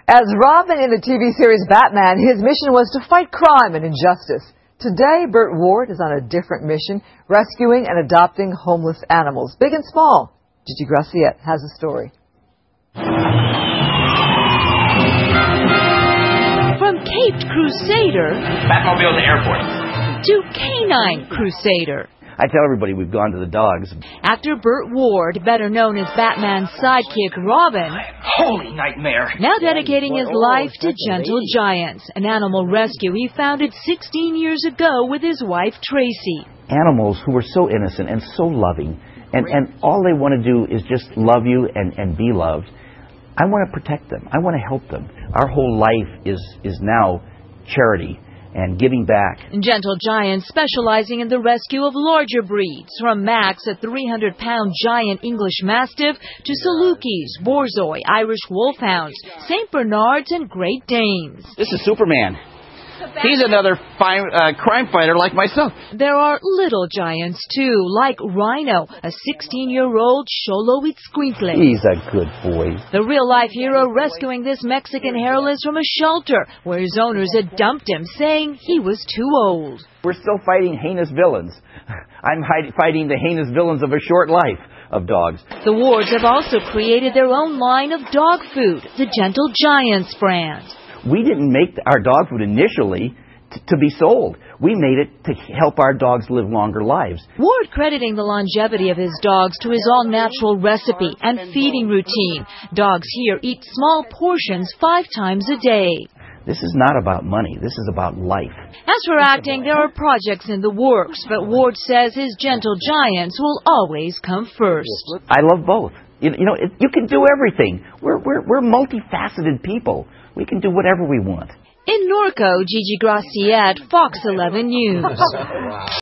As Robin in the TV series Batman, his mission was to fight crime and injustice. Today, Burt Ward is on a different mission, rescuing and adopting homeless animals, big and small. Gigi Graciette has a story. From caped crusader Batmobile to airport to canine crusader. I tell everybody we've gone to the dogs. Actor Burt Ward, better known as Batman's sidekick Robin, holy nightmare, now dedicating his life to gentle giants, an animal rescue he founded 16 years ago with his wife Tracy. Animals who are so innocent and so loving, and all they want to do is just love you and be loved. I want to protect them. I want to help them. Our whole life is now charity and giving back. Gentle giants specializing in the rescue of larger breeds, from Max, a 300-pound giant English Mastiff, to Salukis, Borzoi, Irish Wolfhounds, St. Bernards, and Great Danes. This is Superman. He's another crime fighter like myself. There are little giants, too, like Rhino, a 16-year-old Xoloitzcuintle. He's a good boy. The real-life hero rescuing this Mexican hairless from a shelter where his owners had dumped him, saying he was too old. We're still fighting heinous villains. I'm fighting the heinous villains of a short life of dogs. The Wards have also created their own line of dog food, the Gentle Giants brand. We didn't make our dog food initially to be sold. We made it to help our dogs live longer lives. Ward crediting the longevity of his dogs to his all-natural recipe and feeding routine. Dogs here eat small portions 5 times a day. This is not about money. This is about life. As for acting, there are projects in the works, but Ward says his Gentle Giants will always come first. I love both. You can do everything. We're multifaceted people. We can do whatever we want. In Norco, Gigi Graciette, Fox 11 News.